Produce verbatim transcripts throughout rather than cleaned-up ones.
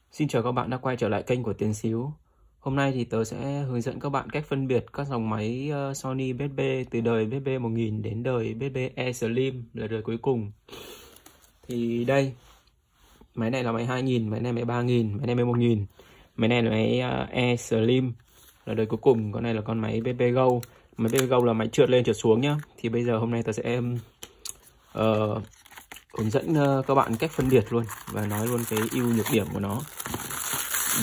Xin chào các bạn đã quay trở lại kênh của Tiến Xíu. Hôm nay thì tớ sẽ hướng dẫn các bạn cách phân biệt các dòng máy Sony bê ét bê từ đời bê ét bê một nghìn đến đời bê ét bê E Slim là đời cuối cùng. Thì đây, máy này là máy hai nghìn, máy này máy ba nghìn, máy này máy một nghìn, máy này là máy E Slim là đời cuối cùng, con này là con máy bê ét bê Go. Máy bê ét bê Go là máy trượt lên trượt xuống nhá. Thì bây giờ hôm nay tớ sẽ uh, hướng dẫn uh, các bạn cách phân biệt luôn và nói luôn cái ưu nhược điểm của nó. Ừ.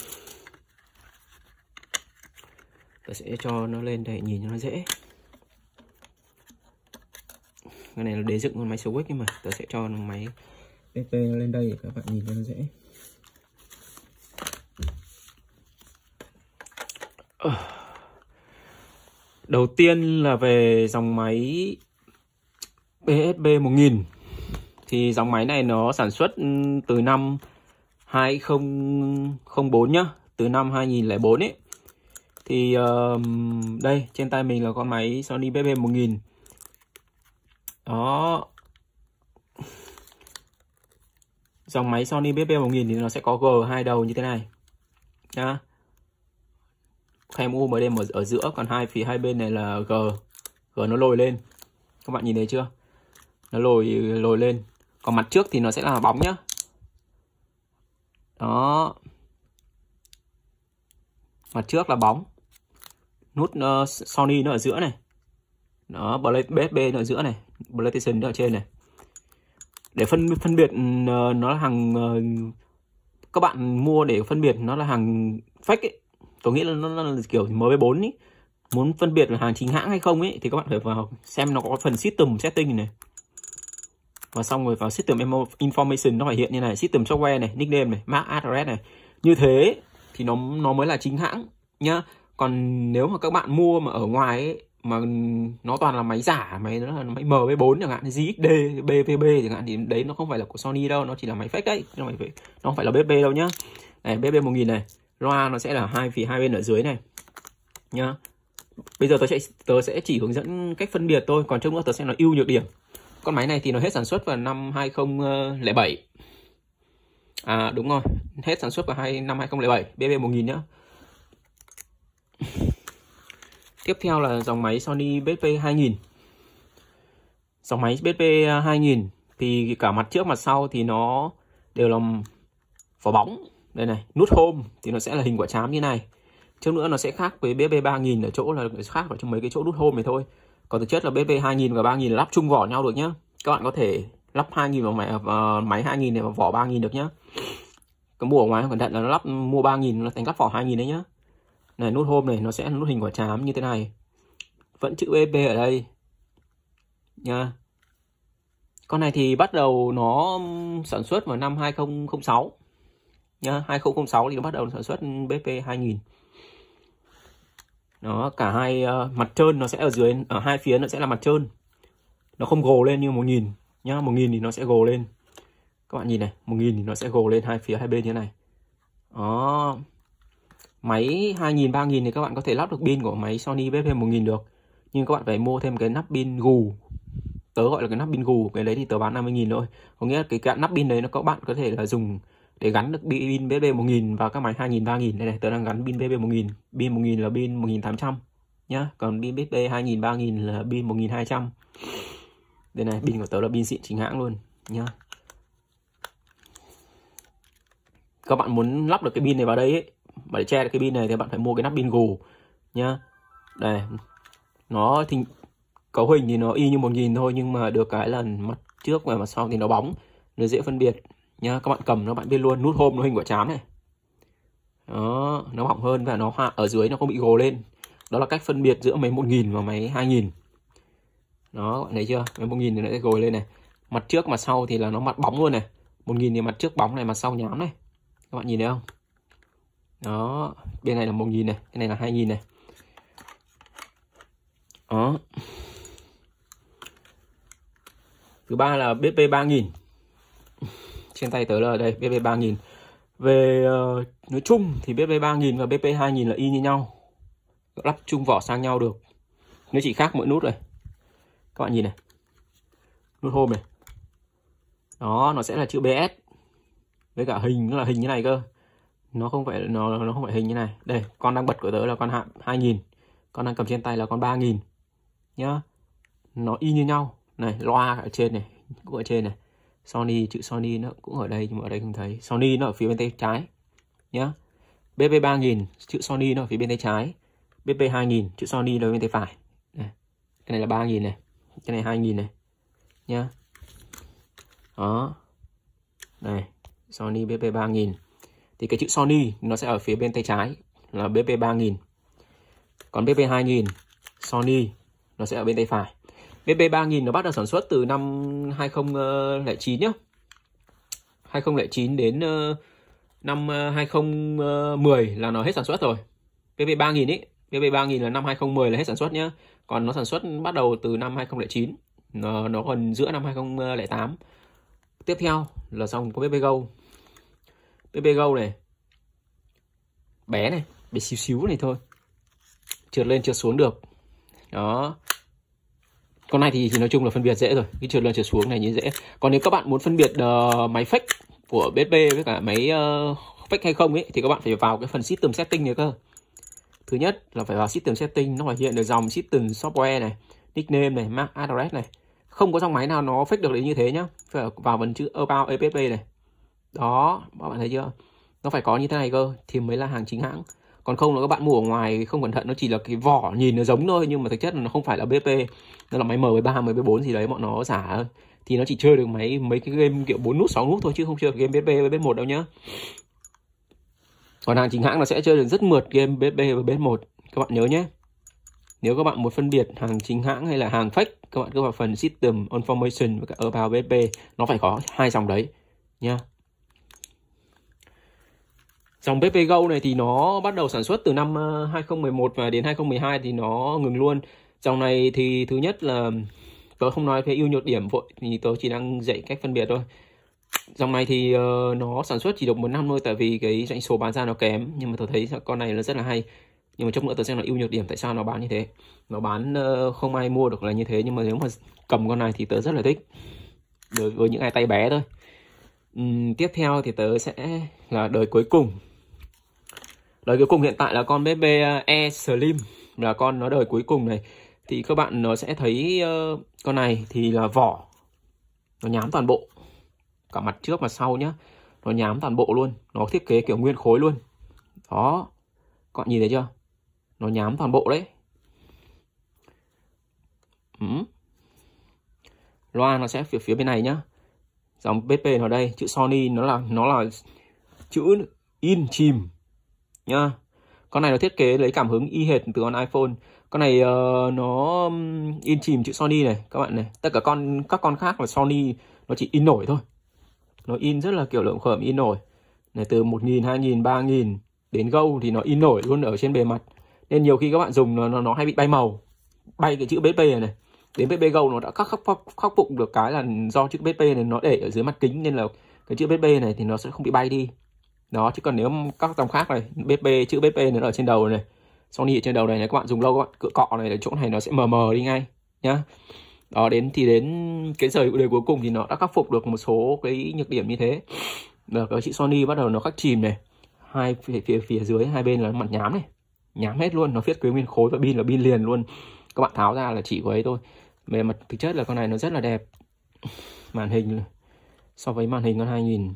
Tôi sẽ cho nó lên để nhìn cho nó dễ. Cái này là đế dựng con máy Switch nhưng mà tôi sẽ cho máy bê ét bê lên đây để các bạn nhìn cho nó dễ. Đầu tiên là về dòng máy bê ét bê một nghìn. Thì dòng máy này nó sản xuất từ năm hai không không bốn nhá, từ năm hai nghìn lẻ bốn ấy. Thì uh, đây trên tay mình là con máy Sony bê ét bê một nghìn. Đó. Dòng máy Sony bê ét bê một nghìn thì nó sẽ có G hai đầu như thế này. Nhá. Khem u em ở, ở giữa, còn hai phía hai bên này là G. G nó lồi lên. Các bạn nhìn thấy chưa? Nó lồi lồi lên. Còn mặt trước thì nó sẽ là bóng nhá. Đó. Mặt trước là bóng. Nút uh, Sony nó ở giữa này. Đó, bê ét bê nó ở giữa này, PlayStation nó ở trên này. Để phân phân biệt uh, nó là hàng uh, các bạn mua để phân biệt nó là hàng fake ấy. Tôi nghĩ là nó, nó là kiểu M V bốn ấy. Muốn phân biệt là hàng chính hãng hay không ấy thì các bạn phải vào xem nó có phần system setting này. Và xong rồi vào system information nó phải hiện như này, system software này, nickname này, mác address này. Như thế thì nó nó mới là chính hãng nhá. Còn nếu mà các bạn mua mà ở ngoài ấy, mà nó toàn là máy giả, máy nó là máy M V bốn chẳng hạn, giê ích đê, bê vê bê chẳng hạn, thì đấy nó không phải là của Sony đâu, nó chỉ là máy fake đấy, nó không phải, nó không phải là bê ét bê đâu nhá. Này, bê ét bê một nghìn này, loa nó sẽ là hai phía hai bên ở dưới này nhá. Bây giờ tớ sẽ tớ sẽ chỉ hướng dẫn cách phân biệt thôi, còn trước nữa tớ sẽ nói ưu nhược điểm. Con máy này thì nó hết sản xuất vào năm hai không không bảy. À đúng rồi, hết sản xuất vào hai năm hai không không bảy, bê ét bê một nghìn nhá. Tiếp theo là dòng máy Sony bê ét bê hai nghìn. Dòng máy bê ét bê hai nghìn thì cả mặt trước mặt sau thì nó đều là vỏ bóng. Đây này, nút home thì nó sẽ là hình quả trám như này. Trước nữa nó sẽ khác với bê ét bê ba nghìn ở chỗ là khác ở trong mấy cái chỗ nút home này thôi. Còn thực chất là bê ét bê hai nghìn và ba nghìn là lắp chung vỏ nhau được nhá. Các bạn có thể lắp hai nghìn vào máy, uh, máy hai nghìn này vào vỏ ba nghìn được nhá. Cái mua ở ngoài cẩn thận là nó lắp mua ba nghìn nó thành lắp vỏ hai nghìn đấy nhá. Này, nút home này nó sẽ là nút hình quả trám như thế này. Vẫn chữ bê ét bê ở đây nha. Con này thì bắt đầu nó sản xuất vào năm hai không không sáu nha. hai không không sáu thì nó bắt đầu sản xuất bê ét bê hai nghìn. Đó, cả hai uh, mặt trơn nó sẽ ở dưới, ở hai phía nó sẽ là mặt trơn. Nó không gồ lên như một nghìn nhá. một nghìn thì nó sẽ gồ lên. Các bạn nhìn này, một nghìn thì nó sẽ gồ lên hai phía hai bên như thế này. Đó. Máy hai nghìn, ba nghìn thì các bạn có thể lắp được pin của máy Sony bê ét bê một nghìn được. Nhưng các bạn phải mua thêm cái nắp pin gù. Tớ gọi là cái nắp pin gù, cái đấy thì tớ bán năm mươi nghìn thôi. Có nghĩa là cái, cái nắp pin đấy nó các bạn có thể là dùng để gắn được pin bê ét bê một nghìn vào các máy hai nghìn, ba nghìn. Đây này, tớ đang gắn pin bê ét bê một nghìn. Pin một nghìn là pin một nghìn tám trăm nhá. Còn pin bê ét bê hai nghìn, ba nghìn là pin một nghìn hai trăm. Đây này, pin của tớ là pin xịn chính hãng luôn nhá. Các bạn muốn lắp được cái pin này vào đây ấy, mà để che được cái pin này thì bạn phải mua cái nắp pin gù nhá. Đây, nó thì cấu hình thì nó y như một nghìn thôi, nhưng mà được cái là mặt trước và mặt sau thì nó bóng, nó dễ phân biệt nhá. Các bạn cầm nó bạn biết luôn, nút home nó hình quả trám này. Đó, nó mỏng hơn và nó ở dưới nó không bị gồ lên. Đó là cách phân biệt giữa máy một nghìn và máy hai nghìn. Đó, các bạn thấy chưa? Máy một nghìn thì nó sẽ gồ lên này. Mặt trước mặt sau thì là nó mặt bóng luôn này. một nghìn thì mặt trước bóng này, mặt sau nhám này. Các bạn nhìn thấy không? Đó, bên này là một nghìn này, cái này là hai nghìn này. Đó. Thứ ba là bê ét bê ba nghìn. Trên tay tớ là đây, bê ét bê ba nghìn. Về uh, nói chung thì bê ét bê ba nghìn và bê ét bê hai nghìn là y như nhau. Lắp chung vỏ sang nhau được. Nó chỉ khác mỗi nút này. Các bạn nhìn này. Nút home này. Đó, nó sẽ là chữ bê ét. với cả hình nó là hình như này cơ. Nó không phải nó nó không phải hình như này. Đây, con đang bật của tớ là con hạng hai nghìn. Con đang cầm trên tay là con ba nghìn nhá. Nó y như nhau. Này, loa ở trên này, cũng ở trên này. Sony, chữ Sony nó cũng ở đây nhưng mà ở đây không thấy. Sony nó ở phía bên tay trái nhá. bê pê ba nghìn, chữ Sony nó ở phía bên tay trái. bê pê hai nghìn, chữ Sony nó ở bên tay phải. Này. Cái này là ba nghìn này, cái này hai nghìn này nhá. Đó. Này, Sony bê pê ba nghìn. Thì cái chữ Sony nó sẽ ở phía bên tay trái là bê pê ba nghìn. Còn bê pê hai nghìn Sony nó sẽ ở bên tay phải. bê pê ba nghìn nó bắt đầu sản xuất từ năm hai không không chín nhá. hai không không chín đến năm hai không một không là nó hết sản xuất rồi. bê pê ba nghìn ấy, bê pê ba nghìn là năm hai không một không là hết sản xuất nhá. Còn nó sản xuất bắt đầu từ năm hai không không chín. Nó, nó còn giữa năm hai không không tám. Tiếp theo là xong có bê pê Go. bê pê Go này bé này, bé xíu xíu này thôi, trượt lên trượt xuống được. Đó. Con này thì, thì nói chung là phân biệt dễ rồi, cái trượt lên trượt xuống này như dễ. Còn nếu các bạn muốn phân biệt uh, máy fake của bê pê với cả máy uh, fake hay không ấy thì các bạn phải vào cái phần system setting này cơ. Thứ nhất là phải vào system setting, nó phải hiện được dòng system software này, nickname này, M A C address này. Không có dòng máy nào nó fake được đến như thế nhá. Phải vào phần chữ about app này. Đó, các bạn thấy chưa? Nó phải có như thế này cơ thì mới là hàng chính hãng. Còn không là các bạn mua ở ngoài không cẩn thận, nó chỉ là cái vỏ nhìn nó giống thôi nhưng mà thực chất là nó không phải là bê pê. Nó là máy M mười ba, M mười bốn gì đấy, bọn nó giả thôi. Thì nó chỉ chơi được máy mấy cái game kiểu bốn nút, sáu nút thôi chứ không chơi được game bê pê với bê một đâu nhá. Còn hàng chính hãng nó sẽ chơi được rất mượt game bê pê và bê một. Các bạn nhớ nhé. Nếu các bạn muốn phân biệt hàng chính hãng hay là hàng fake, các bạn cứ vào phần System Information và cả About bê pê. Nó phải có hai dòng đấy nha. Dòng bê pê Go này thì nó bắt đầu sản xuất từ năm hai không một một và đến hai không một hai thì nó ngừng luôn. Dòng này thì thứ nhất là tớ không nói về ưu nhược điểm vội, thì tớ chỉ đang dạy cách phân biệt thôi. Dòng này thì uh, nó sản xuất chỉ được một năm thôi tại vì cái doanh số bán ra nó kém. Nhưng mà tớ thấy con này nó rất là hay. Nhưng mà trong nữa tớ xem là ưu nhược điểm tại sao nó bán như thế. Nó bán uh, không ai mua được là như thế. Nhưng mà nếu mà cầm con này thì tớ rất là thích, đối với những ai tay bé thôi. uhm, Tiếp theo thì tớ sẽ là đời cuối cùng. Đời cuối cùng hiện tại là con bê pê E Slim, là con nó đời cuối cùng này. Thì các bạn nó sẽ thấy uh, con này thì là vỏ nó nhám toàn bộ, cả mặt trước mặt sau nhá, nó nhám toàn bộ luôn. Nó thiết kế kiểu nguyên khối luôn. Đó, các bạn nhìn thấy chưa? Nó nhám toàn bộ đấy. ừ. Loa nó sẽ phía phía bên này nhá. Dòng bê pê nó đây, chữ Sony nó là nó là chữ in chìm nhá. Con này nó thiết kế lấy cảm hứng y hệt từ con iPhone. Con này uh, nó in chìm chữ Sony này các bạn này. Tất cả con các con khác là Sony nó chỉ in nổi thôi. Nó in rất là kiểu lượng khởm, in nổi. Này, từ một nghìn, hai nghìn, ba nghìn đến Go thì nó in nổi luôn ở trên bề mặt. Nên nhiều khi các bạn dùng nó nó, nó hay bị bay màu. Bay cái chữ bê pê này này. Đến bê pê Go nó đã khắc, khắc, khắc, khắc phục được cái là do chữ bê pê này nó để ở dưới mặt kính nên là cái chữ bê pê này thì nó sẽ không bị bay đi. Đó, chứ còn nếu các dòng khác này, bê pê, chữ bê pê nó ở trên đầu này, Sony ở trên đầu này, này các bạn dùng lâu các bạn cựa cọ này, ở chỗ này nó sẽ mờ mờ đi ngay nhá. Đó, đến thì đến cái đời đời cuối cùng thì nó đã khắc phục được một số cái nhược điểm như thế. Được, cái chữ Sony bắt đầu nó khắc chìm này, hai phía, phía phía dưới hai bên là mặt nhám này, nhám hết luôn, nó thiết kế nguyên khối và pin là pin liền luôn. Các bạn tháo ra là chỉ có ấy thôi. Về mặt thực chất là con này nó rất là đẹp. Màn hình so với màn hình con hai nghìn.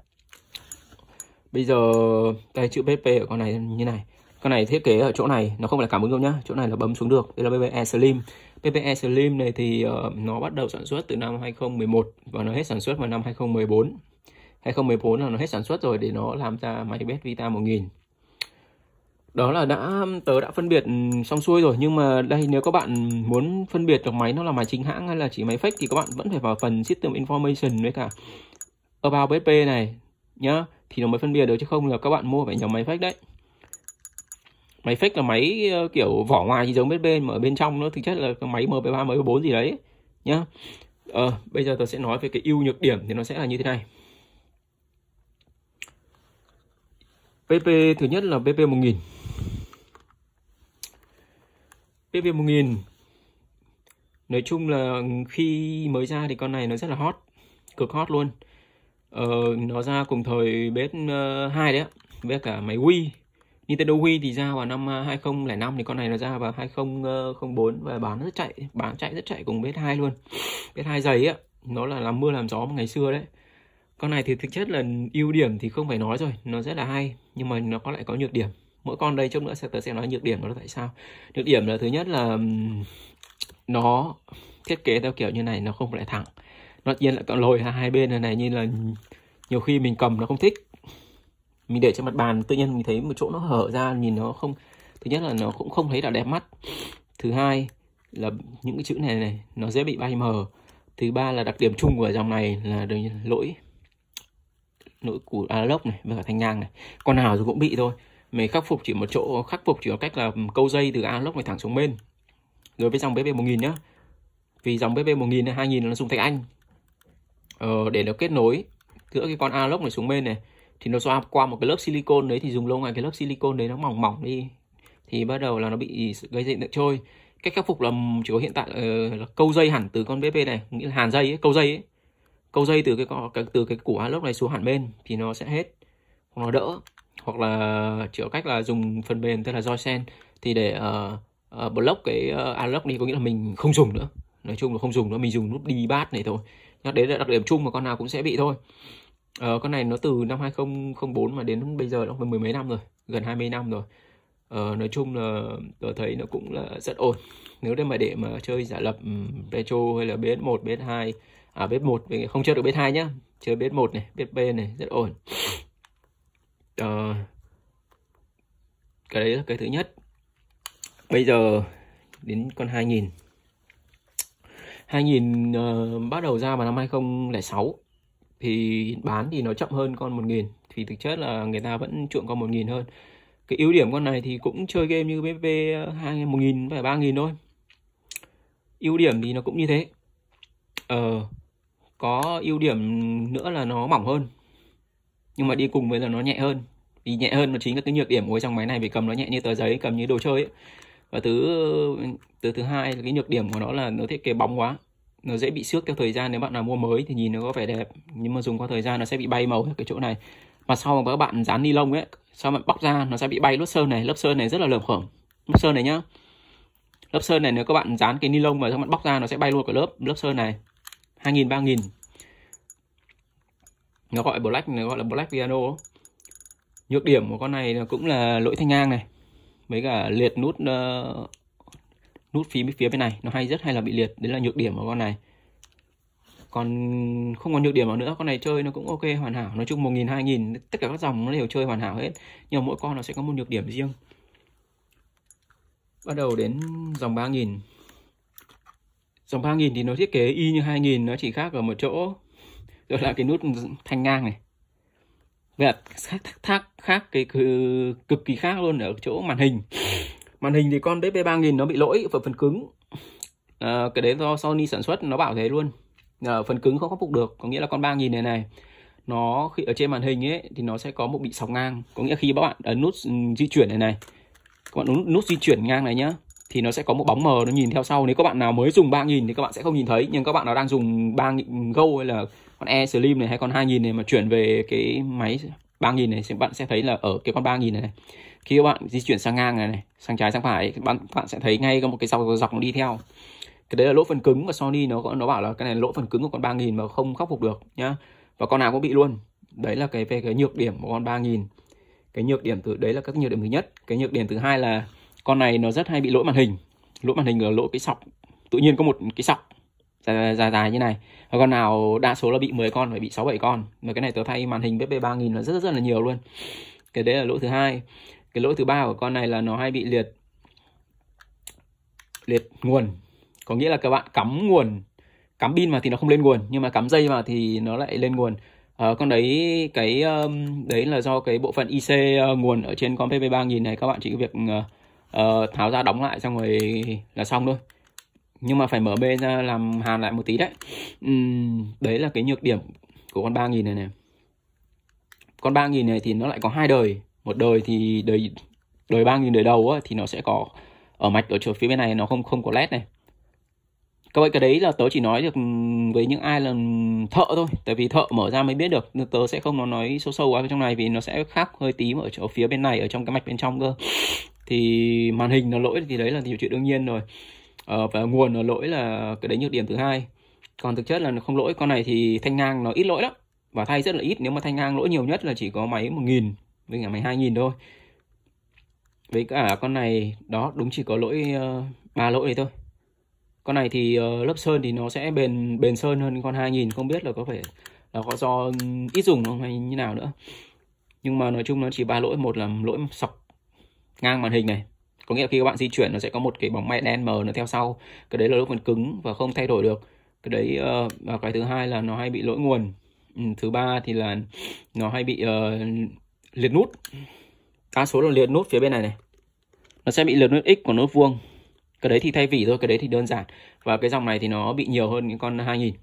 Bây giờ cái chữ bê pê ở con này như này. Con này thiết kế ở chỗ này nó không phải là cảm ứng đâu nhá. Chỗ này là bấm xuống được. Đây là bê pê E Slim. bê pê E Slim này thì uh, nó bắt đầu sản xuất từ năm hai không một một và nó hết sản xuất vào năm hai không một bốn. hai không một bốn là nó hết sản xuất rồi để nó làm ra máy bét Vita một nghìn. Đó là đã tớ đã phân biệt xong xuôi rồi. Nhưng mà đây, nếu các bạn muốn phân biệt được máy nó là máy chính hãng hay là chỉ máy fake thì các bạn vẫn phải vào phần System Information với cả About bê pê này nhá, thì nó mới phân biệt được, chứ không là các bạn mua phải nhầm máy fake đấy. Máy fake là máy kiểu vỏ ngoài thì giống bê pê mà ở bên trong nó thực chất là cái máy M P ba, M P bốn gì đấy nhá. Ờ, bây giờ tôi sẽ nói về cái ưu nhược điểm thì nó sẽ là như thế này. bê pê thứ nhất là bê pê một nghìn. bê pê một nghìn nói chung là khi mới ra thì con này nó rất là hot, cực hot luôn. ờ, nó ra cùng thời pê ét hai đấy ạ, với cả máy Wii. Nintendo Wii thì ra vào năm hai không không năm, thì con này nó ra vào hai không không bốn và bán rất chạy, bán chạy rất chạy cùng pê ét hai luôn. pê ét hai dày á, nó là làm mưa làm gió ngày xưa đấy. Con này thì thực chất là ưu điểm thì không phải nói rồi, nó rất là hay, nhưng mà nó có lại có nhược điểm. Mỗi con đây chút nữa sẽ tớ sẽ nói nhược điểm nó là tại sao. Nhược điểm là thứ nhất là nó thiết kế theo kiểu như này, nó không phải thẳng, nó nhiên lại còn lồi hai bên này này, như là nhiều khi mình cầm nó không thích, mình để trên mặt bàn tự nhiên mình thấy một chỗ nó hở ra, nhìn nó không, thứ nhất là nó cũng không thấy là đẹp mắt, thứ hai là những cái chữ này này nó dễ bị bay mờ, thứ ba là đặc điểm chung của dòng này là lỗi lỗi của analog này và cả thanh ngang này, con nào rồi cũng bị thôi. Mình khắc phục chỉ một chỗ, khắc phục chỉ có cách là câu dây từ analog này thẳng xuống bên. Rồi với dòng bê bê một nghìn nhá, vì dòng bê bê một nghìn hay hai nghìn nó dùng thạch anh, ờ, để nó kết nối giữa cái con analog này xuống bên này, thì nó xoa qua một cái lớp silicon đấy, thì dùng lâu ngày cái lớp silicon đấy nó mỏng mỏng đi, thì bắt đầu là nó bị gây hiện tượng trôi. Cách khắc phục là chỉ có hiện tại uh, là câu dây hẳn từ con bê bê này, nghĩa là hàn dây ấy, câu dây ấy, câu dây từ cái từ cái củ analog này xuống hẳn bên thì nó sẽ hết, hoặc nó đỡ, hoặc là chỉ có cách là dùng phần mềm tên là Joysen thì để uh, uh, block cái uh, analog đi, có nghĩa là mình không dùng nữa, nói chung là không dùng nữa, mình dùng nút đi bát này thôi. Đấy là đặc điểm chung mà con nào cũng sẽ bị thôi. Ờ, con này nó từ năm hai không không bốn mà đến bây giờ nó mười mấy năm rồi, gần hai mươi năm rồi. Ờ, nói chung là tôi thấy nó cũng là rất ổn. Nếu để mà để mà chơi giả lập um, retro hay là pê ét một, pê ét hai, à pê ét một không chơi được pê ét hai nhá, chơi pê ét một này, pê ét pê này rất ổn. Ờ, cái đấy là cái thứ nhất. Bây giờ đến con hai nghìn. hai nghìn uh, bắt đầu ra vào năm hai không không sáu, thì bán thì nó chậm hơn con một nghìn, thì thực chất là người ta vẫn chuộng con một nghìn hơn. Cái ưu điểm con này thì cũng chơi game như bê bê hai một nghìn và ba nghìn thôi. Ưu điểm thì nó cũng như thế. Ờ, có ưu điểm nữa là nó mỏng hơn, nhưng mà đi cùng với là nó nhẹ hơn. Vì nhẹ hơn nó chính là cái nhược điểm của cái dòng máy này, vì cầm nó nhẹ như tờ giấy, cầm như đồ chơi ấy. Và thứ từ thứ hai là cái nhược điểm của nó là nó thiết kế bóng quá, nó dễ bị xước theo thời gian. Nếu bạn nào mua mới thì nhìn nó có vẻ đẹp, nhưng mà dùng qua thời gian nó sẽ bị bay màu ở cái chỗ này. Mà sau mà các bạn dán ni lông ấy, sau bạn bóc ra nó sẽ bị bay lớp sơn này. Lớp sơn này rất là lởm khởm. Lớp sơn này nhá, lớp sơn này nếu các bạn dán cái ni lông mà các bạn bóc ra nó sẽ bay luôn cả lớp lớp sơn này. Hai nghìn, ba nghìn, nó gọi black, nó gọi là black piano. Nhược điểm của con này cũng là lỗi thanh ngang này, với cả liệt nút uh, nút phía phía bên này nó hay rất hay là bị liệt. Đấy là nhược điểm của con này. Còn không còn nhược điểm nào nữa, con này chơi nó cũng ok, hoàn hảo. Nói chung một nghìn, hai nghìn tất cả các dòng nó đều chơi hoàn hảo hết, nhưng mà mỗi con nó sẽ có một nhược điểm riêng. Bắt đầu đến dòng ba nghìn. Dòng ba nghìn thì nó thiết kế y như hai nghìn, nó chỉ khác ở một chỗ, đó là cái nút thanh ngang này. Và khác, khác, khác cái cực kỳ khác luôn ở chỗ màn hình. Màn hình thì con bê bê ba nghìn nó bị lỗi ở phần cứng. À, cái đấy do Sony sản xuất, nó bảo thế luôn. À, phần cứng không khắc phục được, có nghĩa là con ba nghìn này này, nó khi ở trên màn hình ấy thì nó sẽ có một bị sóng ngang. Có nghĩa khi các bạn ấn nút di chuyển này này, các bạn ấn nút di chuyển ngang này nhá, thì nó sẽ có một bóng mờ nó nhìn theo sau. Nếu các bạn nào mới dùng ba nghìn thì các bạn sẽ không nhìn thấy, nhưng các bạn nào đang dùng ba nghìn Go hay là con E Slim này hay con hai nghìn này mà chuyển về cái máy ba nghìn này, thì bạn sẽ thấy là ở cái con ba nghìn này, này khi các bạn di chuyển sang ngang này, này sang trái sang phải, các bạn, các bạn sẽ thấy ngay có một cái dọc dọc nó đi theo. Cái đấy là lỗi phần cứng, và Sony nó nó bảo là cái này là lỗi phần cứng của con ba nghìn mà không khắc phục được nhá, và con nào cũng bị luôn. Đấy là cái về cái nhược điểm của con ba nghìn. Cái nhược điểm từ đấy là các nhược điểm thứ nhất. Cái nhược điểm thứ hai là con này nó rất hay bị lỗi màn hình. Lỗi màn hình là lỗi cái sọc, tự nhiên có một cái sọc dài dài, dài như này. Và con nào đa số là bị mười con, phải bị sáu bảy con. Mà cái này tớ thay màn hình bê bê ba nghìn là rất rất là nhiều luôn. Cái đấy là lỗi thứ hai. Cái lỗi thứ ba của con này là nó hay bị liệt liệt nguồn. Có nghĩa là các bạn cắm nguồn, cắm pin mà thì nó không lên nguồn, nhưng mà cắm dây vào thì nó lại lên nguồn. À, con đấy cái um, đấy là do cái bộ phận i xê uh, nguồn ở trên con bê bê ba nghìn này, các bạn chỉ có việc uh, uh, tháo ra đóng lại xong rồi là xong thôi. Nhưng mà phải mở bê ra làm hàn lại một tí đấy. Uhm, đấy là cái nhược điểm của con ba nghìn này này. Con ba nghìn này thì nó lại có hai đời. Một đời thì đời đời ba nghìn đời đầu á, thì nó sẽ có ở mạch ở chỗ phía bên này nó không không có led này. Các bạn cái đấy là tớ chỉ nói được với những ai là thợ thôi, tại vì thợ mở ra mới biết được. Tớ sẽ không nói sâu sâu vào trong này vì nó sẽ khác hơi tí ở chỗ phía bên này, ở trong cái mạch bên trong cơ. Thì màn hình nó lỗi thì đấy là điều chuyện đương nhiên rồi. Ờ, và nguồn nó lỗi là cái đấy nhược điểm thứ hai. Còn thực chất là nó không lỗi. Con này thì thanh ngang nó ít lỗi lắm, và thay rất là ít. Nếu mà thanh ngang lỗi nhiều nhất là chỉ có máy một nghìn với cả máy hai nghìn thôi. Với cả con này đó đúng chỉ có lỗi ba uh, lỗi này thôi. Con này thì uh, lớp sơn thì nó sẽ bền bền sơn hơn con hai nghìn, không biết là có phải là có do ít dùng không hay như nào nữa. Nhưng mà nói chung nó chỉ ba lỗi. Một là lỗi sọc ngang màn hình này, có nghĩa là khi các bạn di chuyển nó sẽ có một cái bóng mẹ đen mờ nó theo sau, cái đấy là lỗi phần cứng và không thay đổi được. Cái đấy uh, và cái thứ hai là nó hay bị lỗi nguồn. Ừ, thứ ba thì là nó hay bị uh, liệt nút. Đa số là liệt nút phía bên này này, nó sẽ bị liệt nút X của nút vuông. Cái đấy thì thay vỉ thôi, cái đấy thì đơn giản. Và cái dòng này thì nó bị nhiều hơn những con hai nghìn.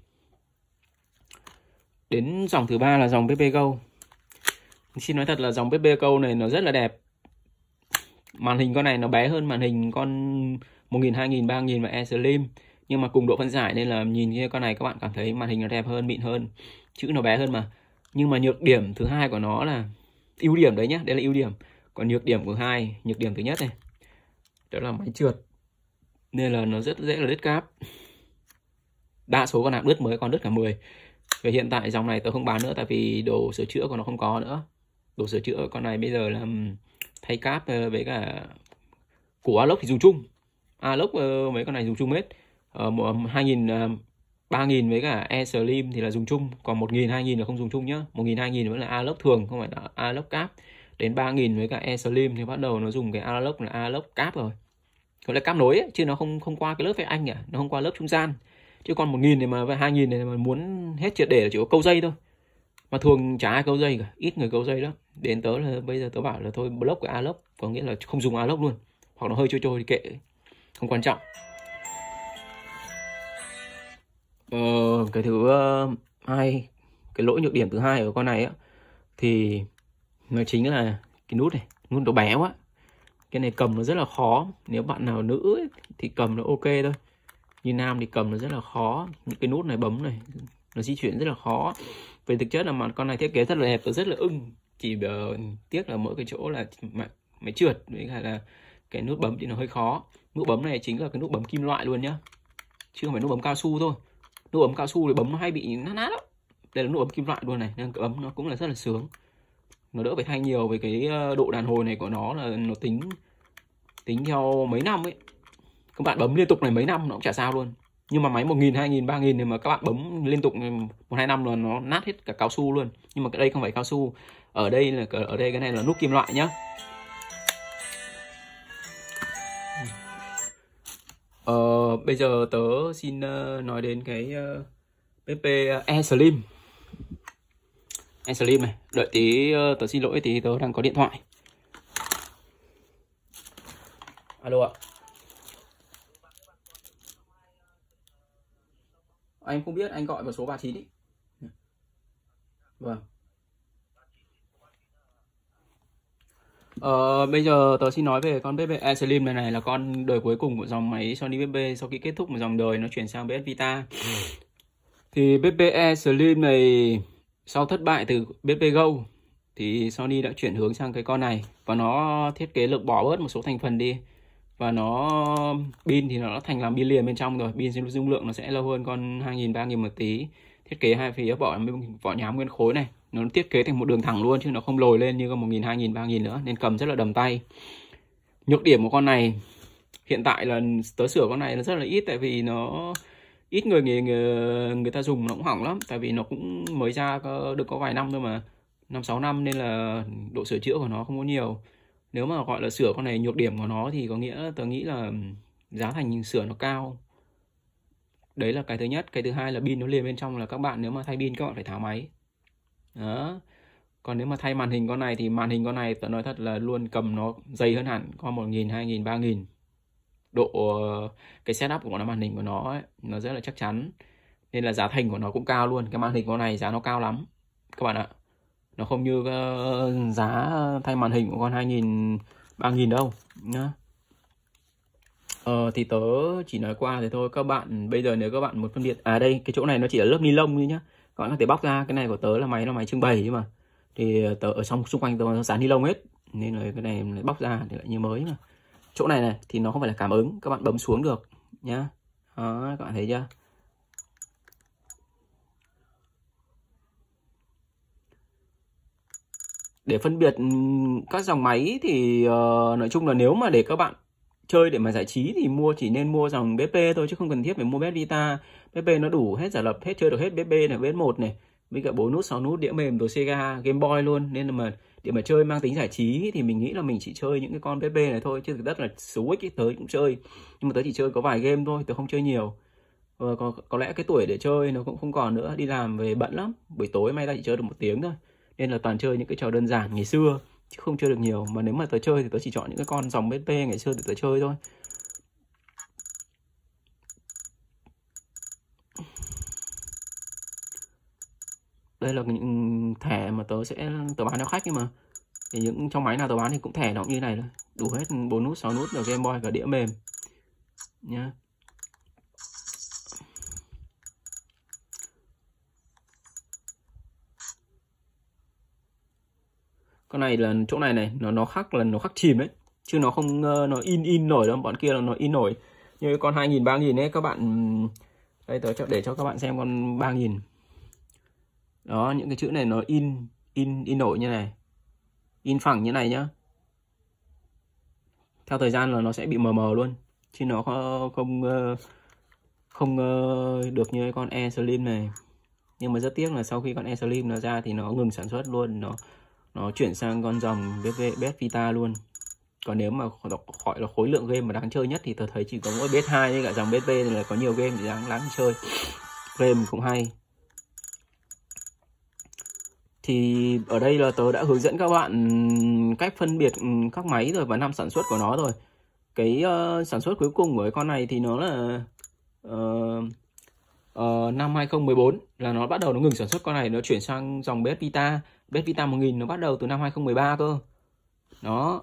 Đến dòng thứ ba là dòng bê pê Go. Xin nói thật là dòng bê pê Go này nó rất là đẹp. Màn hình con này nó bé hơn màn hình con một nghìn, hai nghìn, ba nghìn và E Slim, nhưng mà cùng độ phân giải nên là nhìn cái con này các bạn cảm thấy màn hình nó đẹp hơn, mịn hơn, chữ nó bé hơn mà. Nhưng mà nhược điểm thứ hai của nó là ưu điểm đấy nhá, đây là ưu điểm. Còn nhược điểm của hai, nhược điểm thứ nhất này, đó là máy trượt, nên là nó rất dễ là đứt cáp. Đa số con nào đứt mới, còn đứt cả mười. Và hiện tại dòng này tôi không bán nữa, tại vì đồ sửa chữa của nó không có nữa. Đồ sửa chữa con này bây giờ là thay cáp với cả của Alox thì dùng chung. Alox mấy con này dùng chung hết. hai nghìn, ba nghìn với cả E Slim thì là dùng chung, còn một nghìn, hai nghìn là không dùng chung nhá. một nghìn, hai nghìn vẫn là Alox thường, không phải là Alox cáp. Đến ba nghìn với cả E Slim thì bắt đầu nó dùng cái Alox là Alox cáp rồi. Gọi là cáp nối ấy, chứ nó không không qua cái lớp với anh à, nó không qua lớp trung gian. Chứ còn một nghìn này mà hai nghìn này mà muốn hết triệt để là chỉ có câu dây thôi. Mà thường chả ai câu dây cả, ít người câu dây lắm. Đến tớ là bây giờ tớ bảo là thôi block cái Alox, có nghĩa là không dùng Alox luôn. Hoặc nó hơi trôi trôi thì kệ, không quan trọng. Ờ, cái thứ uh, hai, cái lỗi nhược điểm thứ hai của con này á, thì nó chính là cái nút này, nút nó bé quá. Cái này cầm nó rất là khó. Nếu bạn nào nữ ấy, thì cầm nó ok thôi. Như nam thì cầm nó rất là khó. Những cái nút này bấm này, nó di chuyển rất là khó. Về thực chất là mà con này thiết kế rất là đẹp, tôi rất là ưng. Chỉ uh, tiếc là mỗi cái chỗ là máy trượt với cả là cái nút bấm thì nó hơi khó. Nút bấm này chính là cái nút bấm kim loại luôn nhá, chứ không phải nút bấm cao su thôi. Nút bấm cao su thì bấm nó hay bị nát nát lắm. Đây là nút bấm kim loại luôn này, nên bấm nó cũng là rất là sướng. Nó đỡ phải thay nhiều. Về cái độ đàn hồi này của nó là nó tính tính theo mấy năm ấy. Các bạn bấm liên tục này mấy năm nó cũng chả sao luôn. Nhưng mà máy một nghìn, hai nghìn, ba nghìn này mà các bạn bấm liên tục một hai năm là nó nát hết cả cao su luôn. Nhưng mà cái đây không phải cao su. Ở đây là ở đây cái này là nút kim loại nhá. Ờ, bây giờ tớ xin uh, nói đến cái uh, bê pê E Slim. E Slim này, đợi tí uh, tớ xin lỗi tí tớ đang có điện thoại. Alo ạ. Anh không biết, anh gọi vào số ba chín ý. Vâng. Ờ, bây giờ tớ xin nói về con bê pê E Slim này này, là con đời cuối cùng của dòng máy Sony bê pê sau khi kết thúc một dòng đời nó chuyển sang bê ét Vita. Thì bê pê E Slim này sau thất bại từ bê pê Go thì Sony đã chuyển hướng sang cái con này, và nó thiết kế lược bỏ bớt một số thành phần đi, và nó pin thì nó thành làm pin liền bên trong rồi. Pin dung lượng nó sẽ lâu hơn con hai nghìn, ba nghìn một tí. Thiết kế hai phía vỏ vỏ nhám nguyên khối này, nó thiết kế thành một đường thẳng luôn chứ nó không lồi lên như con một nghìn, hai nghìn, ba nghìn nữa, nên cầm rất là đầm tay. Nhược điểm của con này hiện tại là tớ sửa con này nó rất là ít, tại vì nó ít người người người, người ta dùng, nó cũng hỏng lắm, tại vì nó cũng mới ra có, được có vài năm thôi mà, năm sáu năm, nên là độ sửa chữa của nó không có nhiều. Nếu mà gọi là sửa con này, nhược điểm của nó thì có nghĩa tớ nghĩ là giá thành sửa nó cao. Đấy là cái thứ nhất. Cái thứ hai là pin nó liền bên trong, là các bạn nếu mà thay pin các bạn phải tháo máy. Đó. Còn nếu mà thay màn hình con này thì màn hình con này tớ nói thật là luôn cầm nó dày hơn hẳn con một nghìn, hai nghìn, ba nghìn. Độ cái setup của nó, màn hình của nó ấy, nó rất là chắc chắn. Nên là giá thành của nó cũng cao luôn. Cái màn hình con này giá nó cao lắm các bạn ạ. Nó không như uh, giá thay màn hình của con hai nghìn, ba nghìn đâu nhá. Ờ, thì tớ chỉ nói qua thì thôi. Các bạn bây giờ nếu các bạn muốn phân biệt, à đây cái chỗ này nó chỉ là lớp ni lông thôi nhá, các bạn có thể bóc ra. Cái này của tớ là máy là máy trưng bày nhưng mà thì tớ ở trong xung quanh tớ nó dán ni lông hết nên là cái này lại bóc ra thì lại như mới mà. Chỗ này này thì nó không phải là cảm ứng, các bạn bấm xuống được nhá. Đó, các bạn thấy chưa? Để phân biệt các dòng máy thì uh, nói chung là nếu mà để các bạn chơi để mà giải trí thì mua chỉ nên mua dòng bê ép pê thôi chứ không cần thiết phải mua bê ét Vita. bê ép pê nó đủ hết giả lập, hết chơi được hết bê ép pê này, bê ép một này, với cả bốn nút, sáu nút, đĩa mềm, rồi Sega, Game Boy luôn. Nên là mà để mà chơi mang tính giải trí thì mình nghĩ là mình chỉ chơi những cái con bê ép pê này thôi, chứ thực chất là Switch ấy, tớ cũng chơi nhưng mà tớ chỉ chơi có vài game thôi, tớ không chơi nhiều. Và có, có lẽ cái tuổi để chơi nó cũng không còn nữa, đi làm về bận lắm, buổi tối may ra chỉ chơi được một tiếng thôi, nên là toàn chơi những cái trò đơn giản ngày xưa chứ không chơi được nhiều. Mà nếu mà tớ chơi thì tớ chỉ chọn những cái con dòng bê ép pê ngày xưa để tớ chơi thôi. Đây là những thẻ mà tớ sẽ tớ bán cho khách, nhưng mà thì những trong máy nào tớ bán thì cũng thẻ nó cũng như này thôi, đủ hết bốn nút, sáu nút, rồi Game Boy và đĩa mềm nhá. Con này là chỗ này này nó nó khắc là nó khắc chìm đấy, chứ nó không nó in in nổi đâu. Bọn kia là nó in nổi, như con hai nghìn, ba nghìn ấy các bạn. Đây tớ cho để cho các bạn xem con ba nghìn. Đó, những cái chữ này nó in in in nổi như này, in phẳng như này nhá. Theo thời gian là nó sẽ bị mờ mờ luôn, chứ nó không không, không được như con E Slim này. Nhưng mà rất tiếc là sau khi con E Slim nó ra thì nó ngừng sản xuất luôn, nó nó chuyển sang con dòng bê ép Vita luôn. Còn nếu mà gọi là khối lượng game mà đáng chơi nhất thì tôi thấy chỉ có mỗi bê ét hai với cả dòng bê ép pê, nên là có nhiều game thì đáng đáng chơi, game cũng hay. Thì ở đây là tớ đã hướng dẫn các bạn cách phân biệt các máy rồi và năm sản xuất của nó rồi. Cái uh, sản xuất cuối cùng của cái con này thì nó là uh, uh, năm hai không một bốn là nó bắt đầu nó ngừng sản xuất con này, nó chuyển sang dòng bê ét Vita. bê ét Vita một nghìn nó bắt đầu từ năm hai không một ba cơ. Đó.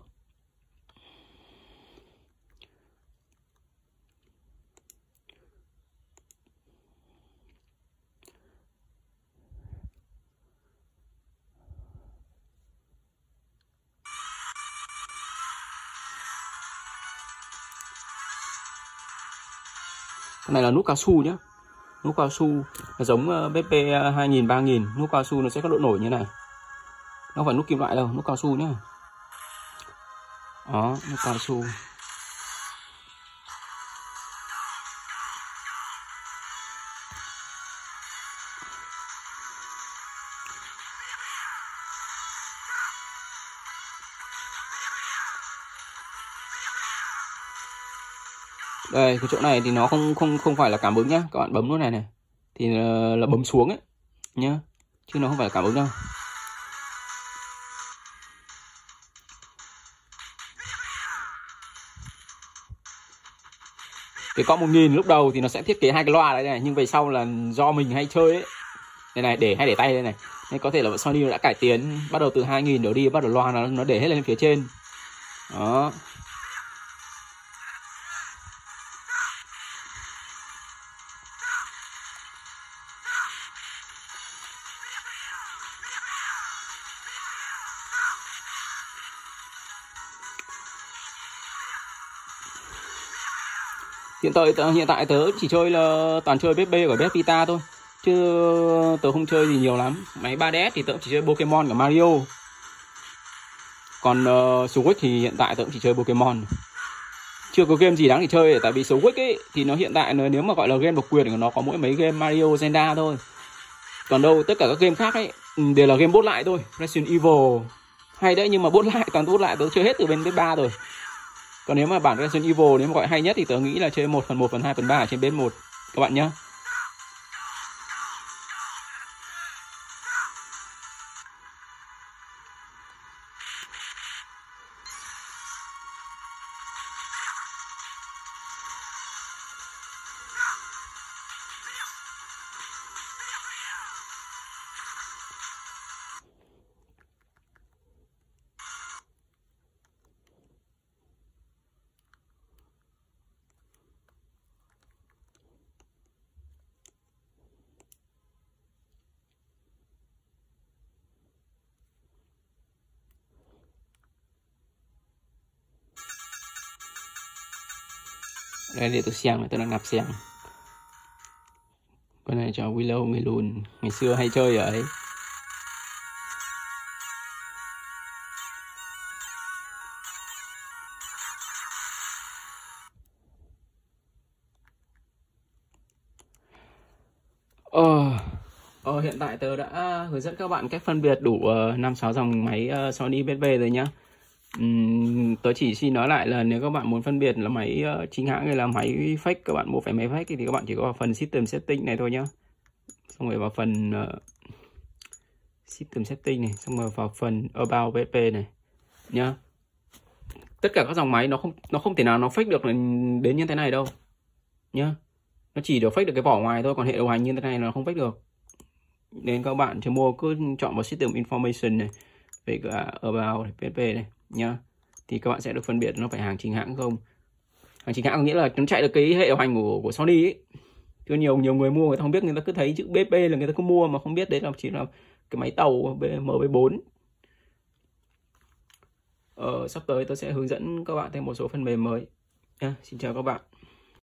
Cái này là nút cao su nhá. Nút cao su là giống bê ép pê hai nghìn, ba nghìn. Nút cao su nó sẽ có độ nổi như này, nó không phải nút kim loại đâu, nút cao su nhá. Đó, nút cao su. Đây, cái chỗ này thì nó không không không phải là cảm ứng nhá. Các bạn bấm nút này này thì là, là bấm xuống ấy nhá, chứ nó không phải là cảm ứng đâu. Cái con một nghìn lúc đầu thì nó sẽ thiết kế hai cái loa đấy này, nhưng về sau là do mình hay chơi ấy. Đây này, để hay để tay đây này. Nên có thể là Sony đã cải tiến, bắt đầu từ hai nghìn đổ đi, bắt đầu loa nó nó để hết lên phía trên. Đó. Hiện tại hiện tại tớ chỉ chơi là toàn chơi bê ép pê của bê ép Vita thôi, chứ tớ không chơi gì nhiều lắm. Máy ba đê ét thì tớ chỉ chơi Pokemon và Mario. Còn uh, Switch thì hiện tại tớ cũng chỉ chơi Pokemon, chưa có game gì đáng để chơi. Tại vì Switch ấy thì nó hiện tại nếu mà gọi là game độc quyền của nó có mỗi mấy game Mario, Zelda thôi. Còn đâu tất cả các game khác ấy đều là game bốt lại thôi. Resident Evil hay đấy, nhưng mà bốt lại, toàn bốt lại, tớ chơi hết từ bên bê ba rồi. Còn nếu mà bản Resident Evil nếu mà gọi hay nhất thì tớ nghĩ là chơi một phần một, phần hai, phần ba ở trên bê một các bạn nhé. Đây để tôi xem này, tôi đang nạp xem. Con này cho Willow người lùn ngày xưa hay chơi ở ấy. Ờ, ờ, hiện tại tớ đã hướng dẫn các bạn cách phân biệt đủ uh, năm sáu dòng máy uh, Sony vê ét pê rồi nhá. Uhm, tớ chỉ xin nói lại là nếu các bạn muốn phân biệt là máy uh, chính hãng hay là máy fake, các bạn mua phải máy fake thì các bạn chỉ có vào phần System Setting này thôi nhá. Xong rồi vào phần uh, System Setting này, xong rồi vào phần About vê ét pê này nhá. Tất cả các dòng máy nó không nó không thể nào nó fake được đến như thế này đâu nhá. Nó chỉ được fake được cái vỏ ngoài thôi, còn hệ điều hành như thế này nó không fake được. Nên các bạn chỉ mua cứ chọn vào System Information này, về cả About này, vê ét pê này nhá, thì các bạn sẽ được phân biệt nó phải hàng chính hãng không. Hàng chính hãng có nghĩa là nó chạy được cái hệ điều hành của của Sony ấy. Chứ nhiều nhiều người mua người ta không biết, người ta cứ thấy chữ bê ét pê là người ta cứ mua mà không biết đấy là chỉ là cái máy tàu em vê bốn. Ờ, sắp tới tôi sẽ hướng dẫn các bạn thêm một số phần mềm mới. À, xin chào các bạn.